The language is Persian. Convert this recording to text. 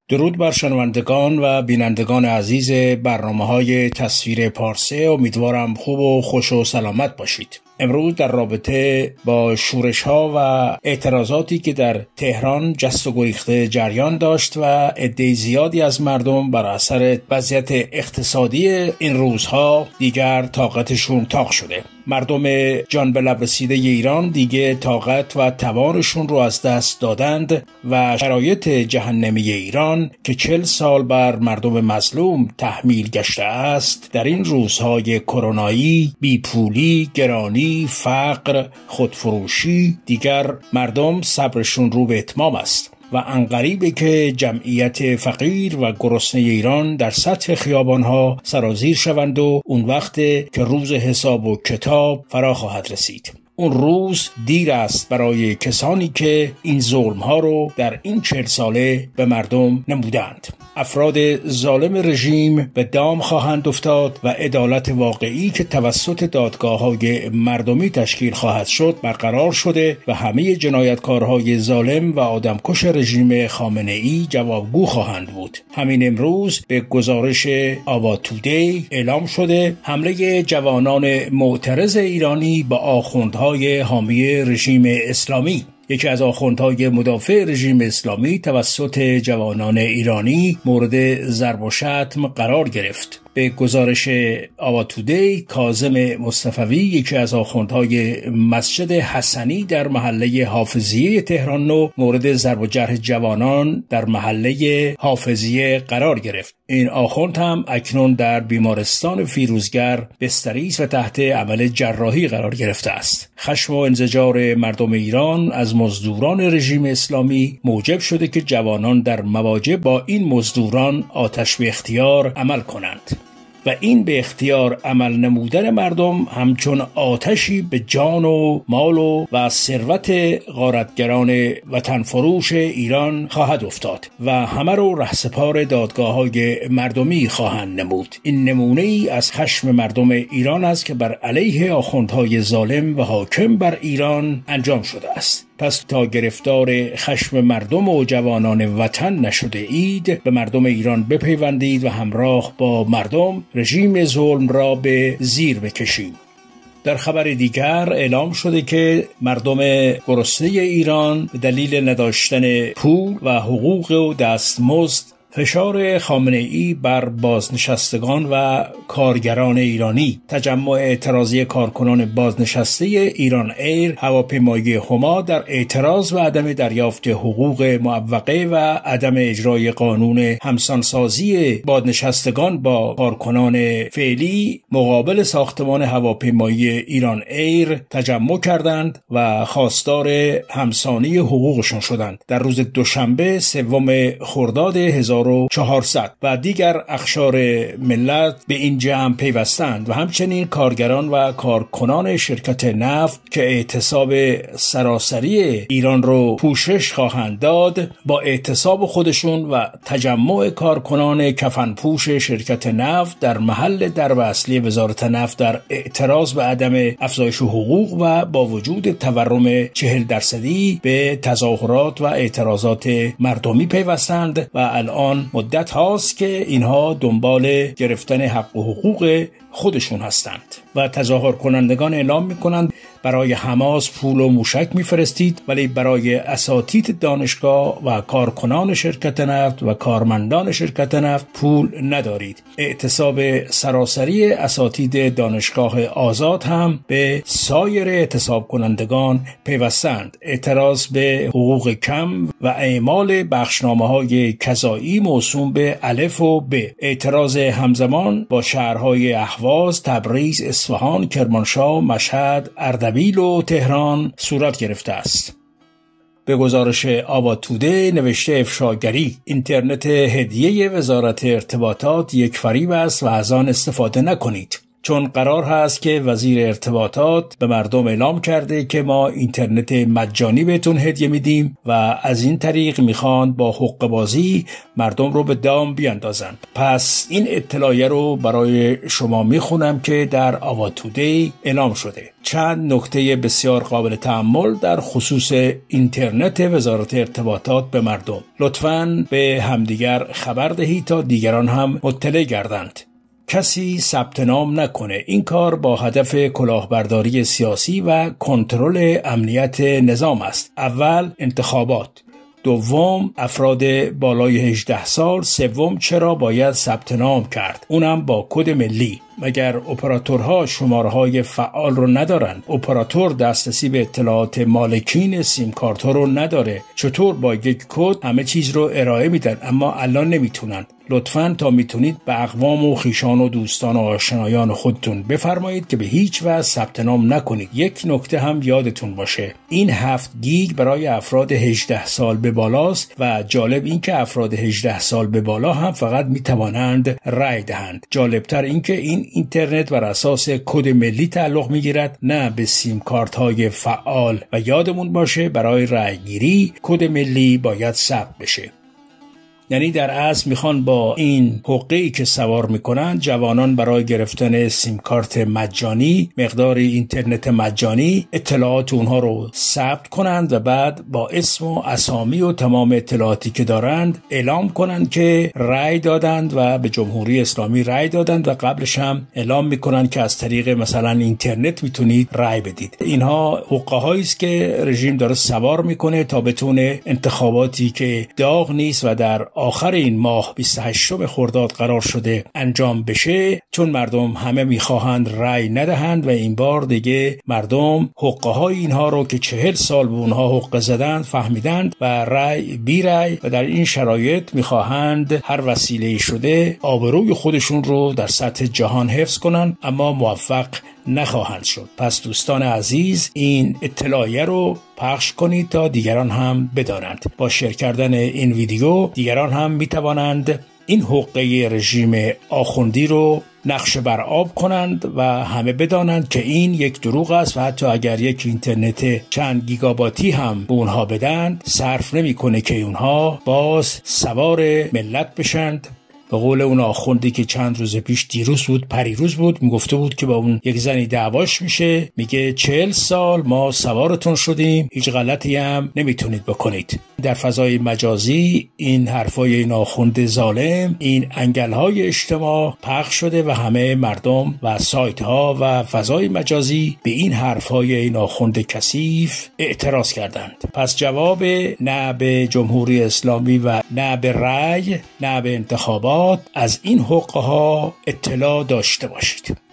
درود بر شنوندگان و بینندگان عزیز برنامه‌های تصویر پارسه. امیدوارم خوب و خوش و سلامت باشید. امروز در رابطه با شورش‌ها و اعتراضاتی که در تهران جست و گریخته جریان داشت و عده زیادی از مردم بر اثر وضعیت اقتصادی این روزها دیگر طاقتشون تاق شده. مردم جان به لب رسیده ایران دیگه طاقت و توانشون رو از دست دادند و شرایط جهنمی ایران که 40 سال بر مردم مظلوم تحمیل گشته است، در این روزهای کرونایی، بیپولی، گرانی، فقر، خودفروشی، دیگر مردم صبرشون رو به اتمام است و عنقریبه که جمعیت فقیر و گرسنه ایران در سطح خیابانها سرازیر شوند و اون وقت که روز حساب و کتاب فرا خواهد رسید. اون روز دیر است برای کسانی که این ظلم‌ها رو در این 40 ساله به مردم نمودند. افراد ظالم رژیم به دام خواهند افتاد و عدالت واقعی که توسط دادگاه‌های مردمی تشکیل خواهد شد برقرار شده و همه جنایتکارهای ظالم و آدمکش رژیم خامنه‌ای جوابگو خواهند بود. همین امروز به گزارش آوا تودی اعلام شده حمله جوانان معترض ایرانی به آخوندهای حامی رژیم اسلامی. یکی از آخوندهای مدافع رژیم اسلامی توسط جوانان ایرانی مورد ضرب و شتم قرار گرفت. به گزارش آوا تودی، کاظم مصطفوی یکی از آخوندهای مسجد حسنی در محله حافظیه تهران نو مورد ضرب و جرح جوانان در محله حافظیه قرار گرفت. این آخوند هم اکنون در بیمارستان فیروزگر بستری است و تحت عمل جراحی قرار گرفته است. خشم و انزجار مردم ایران از مزدوران رژیم اسلامی موجب شده که جوانان در مواجه با این مزدوران آتش به اختیار عمل کنند و این به اختیار عمل نمودن مردم همچون آتشی به جان و مال و ثروت غارتگران وطن فروش ایران خواهد افتاد و همه رو رهسپار دادگاه‌های مردمی خواهند نمود. این نمونه ای از خشم مردم ایران است که بر علیه آخوندهای ظالم و حاکم بر ایران انجام شده است. پس تا گرفتار خشم مردم و جوانان وطن نشده اید، به مردم ایران بپیوندید و همراه با مردم رژیم ظلم را به زیر بکشید. در خبر دیگر اعلام شده که مردم گرسنه ایران به دلیل نداشتن پول و حقوق و دستمزد فشار خامنه‌ای بر بازنشستگان و کارگران ایرانی، تجمع اعتراضی کارکنان بازنشسته ایران ایر هواپیمایی هما در اعتراض و عدم دریافت حقوق معوقه و عدم اجرای قانون همسانسازی بازنشستگان با کارکنان فعلی مقابل ساختمان هواپیمایی ایران ایر تجمع کردند و خواستار همسانی حقوقشان شدند. در روز دوشنبه 3 خرداد 1400 و دیگر اقشار ملت به این جمع پیوستند و همچنین کارگران و کارکنان شرکت نفت که اعتصاب سراسری ایران رو پوشش خواهند داد با اعتصاب خودشون و تجمع کارکنان کفنپوش شرکت نفت در محل درب اصلی وزارت نفت در اعتراض به عدم افزایش حقوق و با وجود تورم 40% به تظاهرات و اعتراضات مردمی پیوستند و الان مدت هاست که اینها دنبال گرفتن حق و حقوق خودشون هستند و تظاهر کنندگان اعلام میکنند برای حماس پول و موشک میفرستید ولی برای اساتید دانشگاه و کارکنان شرکت نفت و کارمندان شرکت نفت پول ندارید. اعتصاب سراسری اساتید دانشگاه آزاد هم به سایر اعتصاب کنندگان پیوستند. اعتراض به حقوق کم و اعمال بخشنامه‌های قضایی موسوم به الف و ب. اعتراض همزمان با شهرهای اهواز، تبریز، اصفهان، کرمانشاه، مشهد، اردبیل و تهران صورت گرفته است. به گزارش آوا توده نوشته افشاگری: اینترنت هدیه وزارت ارتباطات یک فریب است و از آن استفاده نکنید. چون قرار هست که وزیر ارتباطات به مردم اعلام کرده که ما اینترنت مجانی بهتون هدیه میدیم و از این طریق میخوان با حقه بازی مردم رو به دام بیاندازن. پس این اطلاعیه رو برای شما میخونم که در آوا تودی اعلام شده. چند نکته بسیار قابل تأمل در خصوص اینترنت وزارت ارتباطات به مردم. لطفاً به همدیگر خبر دهید تا دیگران هم مطلع گردند. کسی ثبت نام نکنه. این کار با هدف کلاهبرداری سیاسی و کنترل امنیت نظام است. اول انتخابات، دوم افراد بالای 18 سال، سوم چرا باید ثبت نام کرد، اونم با کد ملی. مگر اپراتورها شماره‌های فعال رو ندارن؟ اپراتور دسترسی به اطلاعات مالکین سیم کارت ها رو نداره. چطور با یک کد همه چیز رو ارائه میدن اما الان نمیتونن؟ لطفاً تا میتونید به اقوام و خویشان و دوستان و آشنایان خودتون بفرمایید که به هیچ وجه ثبت نام نکنید. یک نکته هم یادتون باشه، این 7 گیگ برای افراد 18 سال به بالاست و جالب این که افراد 18 سال به بالا هم فقط میتوانند رای دهند. جالبتر این که این اینترنت بر اساس کد ملی تعلق میگیرد، نه به سیم کارت های فعال. و یادمون باشه برای رای گیری کد ملی باید ثبت بشه. یعنی در اصل میخوان با این حقه‌ای که سوار میکنن جوانان برای گرفتن سیم کارت مجانی، مقدار اینترنت مجانی، اطلاعات اونها رو ثبت کنند و بعد با اسم و اسامی و تمام اطلاعاتی که دارند اعلام کنند که رأی دادند و به جمهوری اسلامی رأی دادند و قبلش هم اعلام میکنند که از طریق مثلا اینترنت میتونید رأی بدید. اینها حقه‌هایی است که رژیم داره سوار میکنه تا بتونه انتخاباتی که داغ نیست و در آخر این ماه 28 خرداد قرار شده انجام بشه، چون مردم همه میخواهند رأی ندهند و این بار دیگه مردم حقه های اینها رو که 40 سال به اونها حقه زدند فهمیدند و رأی بی رأی و در این شرایط میخواهند هر وسیله شده آبروی خودشون رو در سطح جهان حفظ کنند، اما موفق نخواهند شد. پس دوستان عزیز این اطلاعیه رو پخش کنید تا دیگران هم بدانند. با شیر کردن این ویدیو دیگران هم میتوانند این حقه رژیم آخوندی رو نقش بر آب کنند و همه بدانند که این یک دروغ است و حتی اگر یک اینترنت چند گیگابایتی هم به اونها بدن صرف نمیکنه که اونها باز سوار ملت بشند. به قول اون آخوندی که چند روز پیش دیروز بود پریروز بود میگفته بود که با اون یک زنی دعواش میشه، میگه 40 سال ما سوارتون شدیم، هیچ غلطی هم نمیتونید بکنید. در فضای مجازی این حرفای این آخوند ظالم، این انگل‌های اجتماع پخش شده و همه مردم و سایت‌ها و فضای مجازی به این حرفای این آخوند کثیف اعتراض کردند. پس جواب نه به جمهوری اسلامی و نه به رأی، نه به انتخابات، از این حقه ها اطلاع داشته باشید.